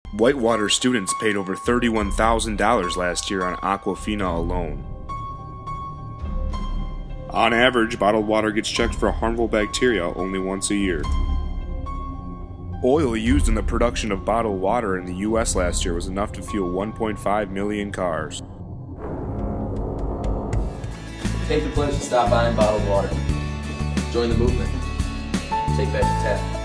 Whitewater students paid over $31,000 last year on Aquafina alone. On average, bottled water gets checked for harmful bacteria only once a year. Oil used in the production of bottled water in the U.S. last year was enough to fuel 1.5 million cars. Take the pledge to stop buying bottled water. Join the movement. Take back the tap.